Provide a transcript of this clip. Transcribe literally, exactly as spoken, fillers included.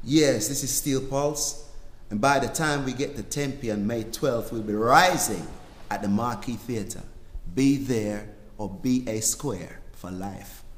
Yes, this is Steel Pulse. And by the time we get to Tempe on May twelfth, we'll be rising at the Marquee Theatre. Be there or be a square for life.